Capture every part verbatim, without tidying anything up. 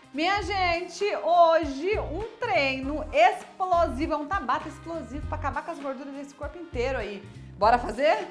Minha gente, hoje um treino explosivo, é um tabata explosivo para acabar com as gorduras desse corpo inteiro aí. Bora fazer?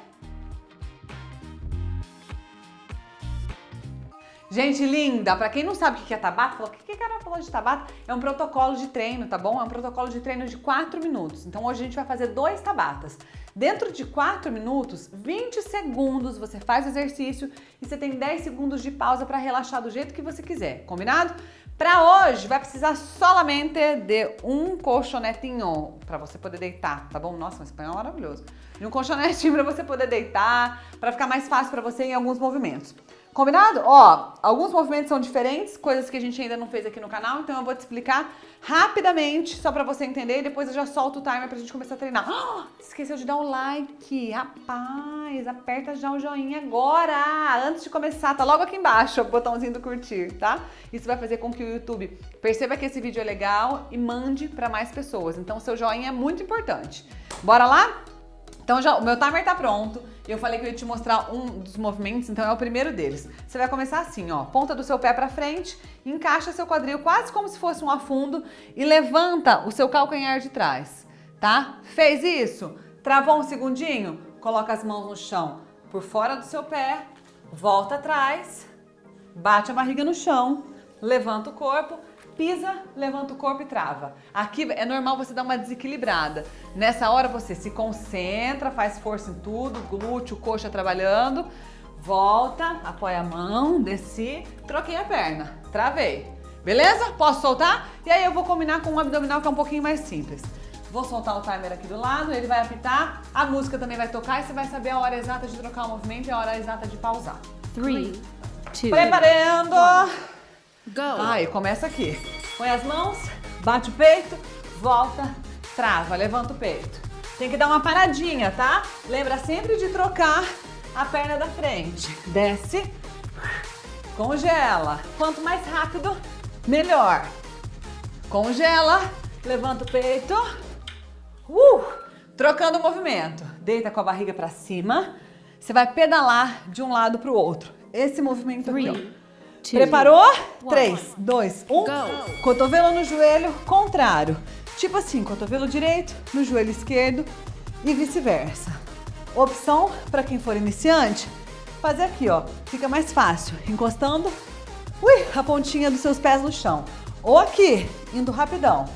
Gente linda, pra quem não sabe o que é tabata, falou, o que que ela falou de tabata? É um protocolo de treino, tá bom? É um protocolo de treino de quatro minutos. Então hoje a gente vai fazer dois tabatas. Dentro de quatro minutos, vinte segundos você faz o exercício e você tem dez segundos de pausa para relaxar do jeito que você quiser, combinado? Para hoje vai precisar solamente de um colchonetinho para você poder deitar, tá bom? Nossa, um espanhol maravilhoso. De um colchonetinho para você poder deitar, para ficar mais fácil para você em alguns movimentos. Combinado? Ó, alguns movimentos são diferentes, coisas que a gente ainda não fez aqui no canal, então eu vou te explicar rapidamente, só pra você entender, e depois eu já solto o timer pra gente começar a treinar. Oh, esqueceu de dar o like, rapaz, aperta já o joinha agora, antes de começar, tá logo aqui embaixo o botãozinho do curtir, tá? Isso vai fazer com que o YouTube perceba que esse vídeo é legal e mande pra mais pessoas, então seu joinha é muito importante. Bora lá? Então já, o meu timer tá pronto, e eu falei que eu ia te mostrar um dos movimentos, então é o primeiro deles. Você vai começar assim, ó, ponta do seu pé pra frente, encaixa seu quadril quase como se fosse um afundo e levanta o seu calcanhar de trás, tá? Fez isso? Travou um segundinho? Coloca as mãos no chão por fora do seu pé, volta atrás, bate a barriga no chão, levanta o corpo, pisa, levanta o corpo e trava. Aqui é normal você dar uma desequilibrada. Nessa hora você se concentra, faz força em tudo, glúteo, coxa trabalhando, volta, apoia a mão, desci, troquei a perna, travei. Beleza? Posso soltar? E aí eu vou combinar com um abdominal que é um pouquinho mais simples. Vou soltar o timer aqui do lado, ele vai apitar, a música também vai tocar e você vai saber a hora exata de trocar o movimento e a hora exata de pausar. three, two, Preparando! one. Go. Aí, começa aqui. Põe as mãos, bate o peito, volta, trava, levanta o peito. Tem que dar uma paradinha, tá? Lembra sempre de trocar a perna da frente. Desce, congela. Quanto mais rápido, melhor. Congela, levanta o peito. Uh, trocando o movimento. Deita com a barriga pra cima. Você vai pedalar de um lado pro outro. Esse movimento aqui, ó. Preparou? três, dois, um. Cotovelo no joelho contrário. Tipo assim, cotovelo direito no joelho esquerdo e vice-versa. Opção para quem for iniciante, fazer aqui, ó. Fica mais fácil, encostando ui, a pontinha dos seus pés no chão. Ou aqui, indo rapidão.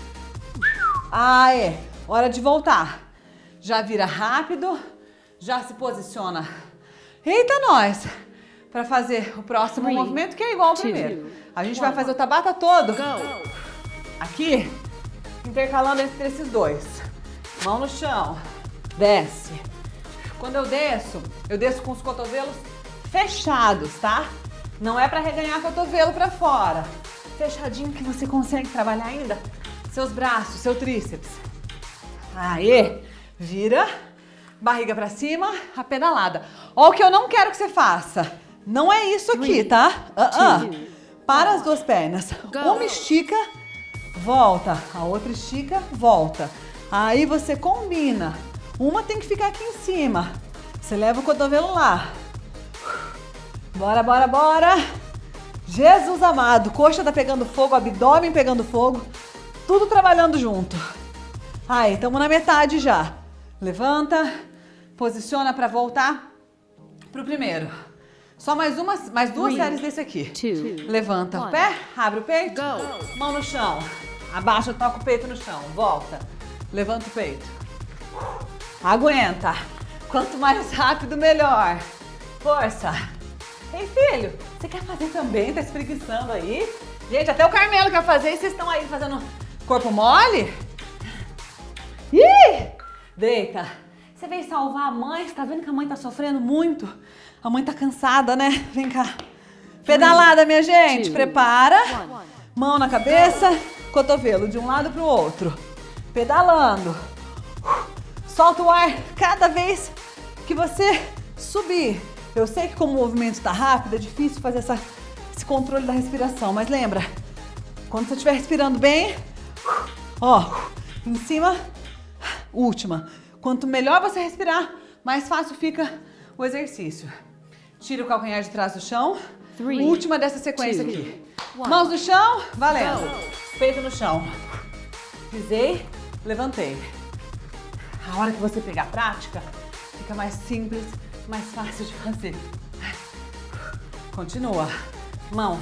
Aê, hora de voltar. Já vira rápido, já se posiciona. Eita, nós! Para fazer o próximo Three, movimento, que é igual ao primeiro. Two, a gente one, vai fazer o tabata todo. Go. Aqui, intercalando entre esses dois. Mão no chão. Desce. Quando eu desço, eu desço com os cotovelos fechados, tá? Não é para reganhar cotovelo para fora. Fechadinho que você consegue trabalhar ainda seus braços, seu tríceps. Aê. Vira. Barriga para cima, a pedalada. Ó o que eu não quero que você faça. Não é isso aqui, tá? Uh -uh. Para as duas pernas. Uma estica, volta. A outra estica, volta. Aí você combina. Uma tem que ficar aqui em cima. Você leva o cotovelo lá. Bora, bora, bora. Jesus amado. Coxa tá pegando fogo, abdômen pegando fogo. Tudo trabalhando junto. Aí, estamos na metade já. Levanta, posiciona para voltar pro primeiro. Só mais uma, mais duas Three, séries desse aqui. Two, Levanta one. O pé, abre o peito, Go. Mão no chão. Abaixa, toca o peito no chão, volta. Levanta o peito. Aguenta. Quanto mais rápido, melhor. Força. Ei, filho, você quer fazer também? Tá espreguiçando aí? Gente, até o Carmelo quer fazer e vocês estão aí fazendo corpo mole? Ih! Deita. Você veio salvar a mãe, você tá vendo que a mãe tá sofrendo muito? A mãe tá cansada, né? Vem cá. Pedalada, minha gente. Prepara. Mão na cabeça, cotovelo de um lado pro outro. Pedalando. Solta o ar cada vez que você subir. Eu sei que como o movimento tá rápido, é difícil fazer essa, esse controle da respiração, mas lembra, quando você estiver respirando bem, ó, em cima, última. Quanto melhor você respirar, mais fácil fica o exercício. Tira o calcanhar de trás do chão, Three, Última dessa sequência two, aqui. one. Mãos no chão, valendo. Peito no chão. Pisei, levantei. A hora que você pegar a prática, fica mais simples, mais fácil de fazer. Continua. Mão.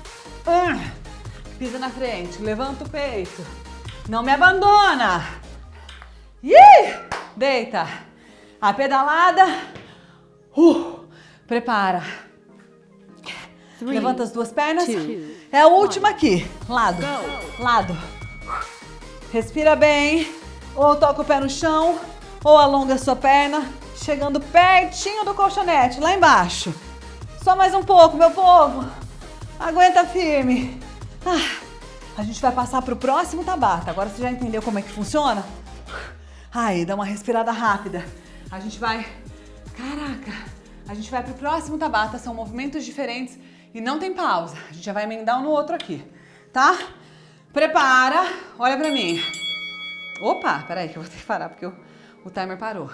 Pisa na frente, levanta o peito. Não me abandona. Ih! Deita. A pedalada. Uh, prepara. Three, Levanta as duas pernas. two, É a última aqui. Lado. Go. Lado. Respira bem. Ou toca o pé no chão, ou alonga a sua perna, chegando pertinho do colchonete, lá embaixo. Só mais um pouco, meu povo. Aguenta firme. Ah, a gente vai passar pro próximo Tabata. Agora você já entendeu como é que funciona? Aí, dá uma respirada rápida. A gente vai... Caraca! A gente vai pro próximo Tabata. São movimentos diferentes e não tem pausa. A gente já vai emendar um no outro aqui, tá? Prepara. Olha pra mim. Opa, peraí que eu vou ter que parar porque o, o timer parou.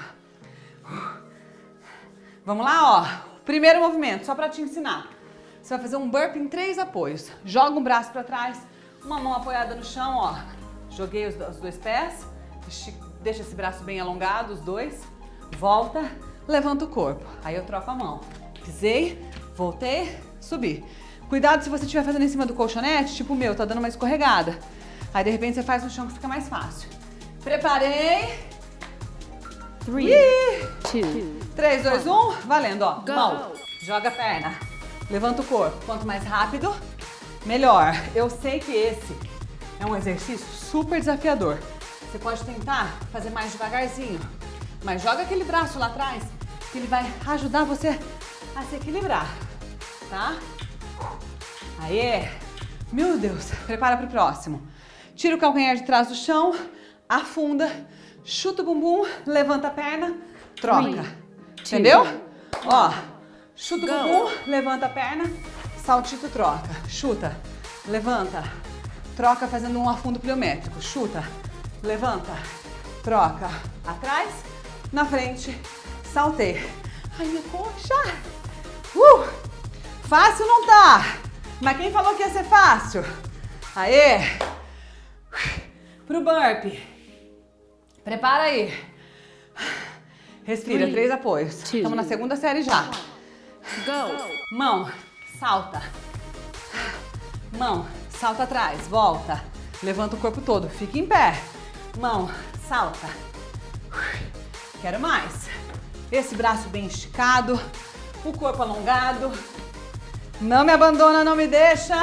Vamos lá, ó. Primeiro movimento, só pra te ensinar. Você vai fazer um burpee em três apoios. Joga um braço pra trás, uma mão apoiada no chão, ó. Joguei os, os dois pés, deixa esse braço bem alongado, os dois. Volta, levanta o corpo. Aí eu troco a mão. Pisei, voltei, subi. Cuidado se você estiver fazendo em cima do colchonete, tipo o meu, tá dando uma escorregada. Aí de repente você faz no chão que fica mais fácil. Preparei. Three, two, três, dois, um. Valendo, ó. Go. Mão. Joga a perna. Levanta o corpo. Quanto mais rápido, melhor. Eu sei que esse é um exercício super desafiador. Você pode tentar fazer mais devagarzinho. Mas joga aquele braço lá atrás, que ele vai ajudar você a se equilibrar. Tá? Aê. Meu Deus. Prepara pro próximo. Tira o calcanhar de trás do chão. Afunda, chuta o bumbum, levanta a perna, troca. Three, Entendeu? two, Ó, chuta o go. bumbum, levanta a perna, saltito, troca. Chuta, levanta, troca fazendo um afundo pliométrico. Chuta, levanta, troca. Atrás, na frente, saltei. Ai, minha coxa. Uh, fácil não tá, mas quem falou que ia ser fácil? Aê. Pro burpee. Prepara aí. Respira, Three, três apoios. two, Estamos na segunda série já. Go. Mão, salta. Mão, salta atrás, volta. Levanta o corpo todo, fica em pé. Mão, salta. Quero mais. Esse braço bem esticado, o corpo alongado. Não me abandona, não me deixa.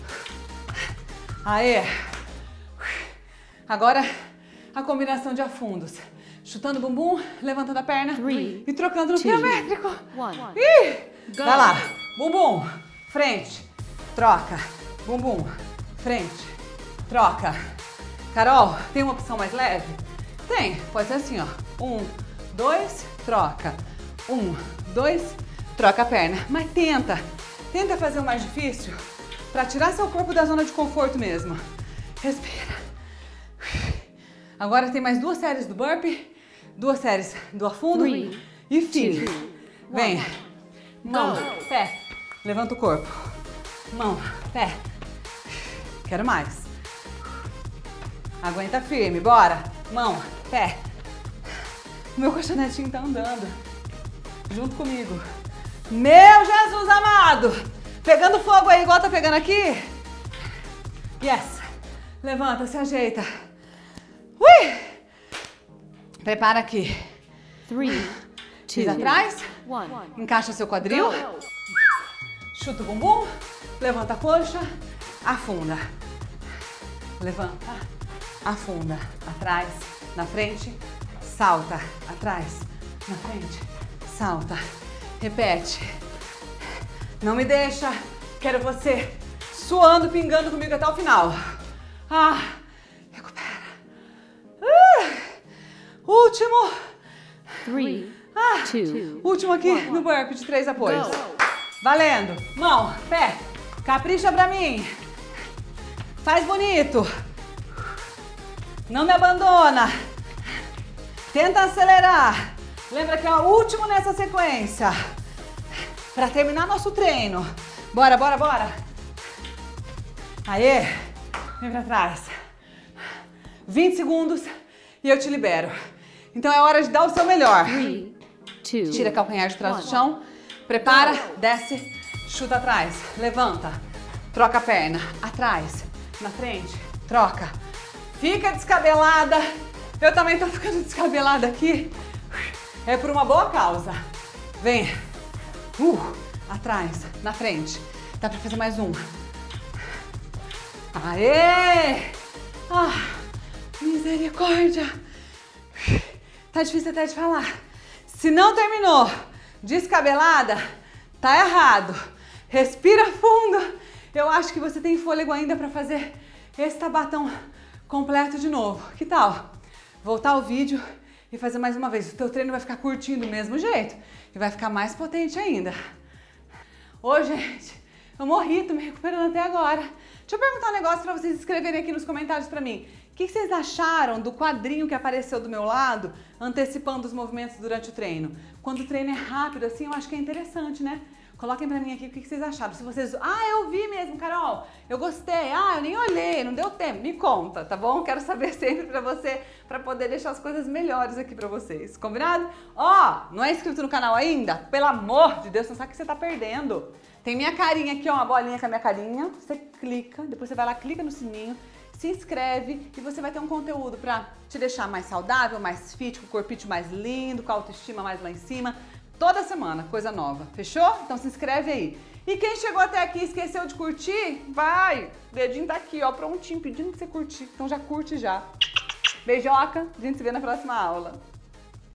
Aê. Agora, a combinação de afundos. Chutando o bumbum, levantando a perna Three, e trocando no two, pliométrico. one. Ih! Go. Vai lá. Bumbum, frente, troca. Bumbum, frente, troca. Carol, tem uma opção mais leve? Tem. Pode ser assim, ó. Um, dois, troca. Um, dois, troca a perna. Mas tenta. Tenta fazer o mais difícil para tirar seu corpo da zona de conforto mesmo. Respira. Agora tem mais duas séries do burpee, duas séries do afundo Three, e firme. two, Vem. one. Mão, Go. pé. Levanta o corpo. Mão, pé. Quero mais. Aguenta firme, bora. Mão, pé. Meu colchonetinho tá andando. Junto comigo. Meu Jesus amado. Pegando fogo aí, igual tá pegando aqui. Yes. Levanta, se ajeita. Ui! Prepara aqui. Three, two, Pisa atrás. one. Encaixa seu quadril. Chuta o bumbum. Levanta a coxa. Afunda. Levanta. Afunda. Atrás. Na frente. Salta. Atrás. Na frente. Salta. Repete. Não me deixa. Quero você suando, pingando comigo até o final. Ah, recupera. Ah, último. Three, Ah, two, último aqui one. no burpee de três apoios. Go. Valendo. Mão, pé. Capricha pra mim. Faz bonito. Não me abandona. Tenta acelerar. Lembra que é o último nessa sequência. Para terminar nosso treino. Bora, bora, bora. Aê. Vem pra trás. vinte segundos e eu te libero. Então é hora de dar o seu melhor. Three, two, Tira calcanhar de trás do one. chão. Prepara, desce, chuta atrás. Levanta. Troca a perna. Atrás. Na frente. Troca. Fica descabelada. Eu também tô ficando descabelada aqui. É por uma boa causa. Vem. Uh, atrás. Na frente. Dá pra fazer mais um. Aê! Ah, misericórdia. Tá difícil até de falar. Se não terminou descabelada, tá errado. Respira fundo. Eu acho que você tem fôlego ainda pra fazer esse tabatão completo de novo. Que tal? Voltar o vídeo e fazer mais uma vez. O teu treino vai ficar curtinho do mesmo jeito e vai ficar mais potente ainda. Ô, gente, eu morri, tô me recuperando até agora. Deixa eu perguntar um negócio pra vocês escreverem aqui nos comentários pra mim. O que vocês acharam do quadrinho que apareceu do meu lado, antecipando os movimentos durante o treino? Quando o treino é rápido assim, eu acho que é interessante, né? Coloquem pra mim aqui o que vocês acharam. Se vocês... Ah, eu vi mesmo, Carol. Eu gostei. Ah, eu nem olhei, não deu tempo. Me conta, tá bom? Quero saber sempre pra você, pra poder deixar as coisas melhores aqui pra vocês. Combinado? Ó, não é inscrito no canal ainda? Pelo amor de Deus, você não sabe o que você tá perdendo. Tem minha carinha aqui, ó, uma bolinha com a minha carinha. Você clica, depois você vai lá, clica no sininho, se inscreve e você vai ter um conteúdo pra te deixar mais saudável, mais fit, com o corpite mais lindo, com a autoestima mais lá em cima. Toda semana, coisa nova. Fechou? Então se inscreve aí. E quem chegou até aqui e esqueceu de curtir, vai! O dedinho tá aqui, ó, prontinho, pedindo pra você curtir. Então já curte já. Beijoca, a gente se vê na próxima aula.